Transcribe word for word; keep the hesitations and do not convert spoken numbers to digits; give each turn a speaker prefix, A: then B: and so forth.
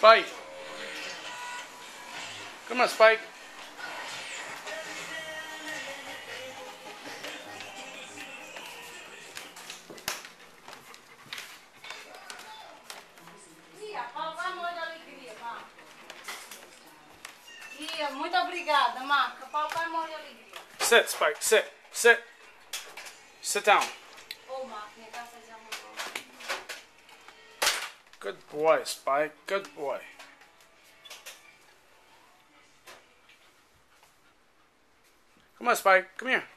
A: Spike. Come on, Spike.
B: Muito obrigada, Marca. Papai amor e alegria.
A: Sit, Spike. Sit. Sit. Sit down.
B: Oh, Marca, minha casa já mudou.
A: Good boy, Spike. Good boy. Come on, Spike. Come here.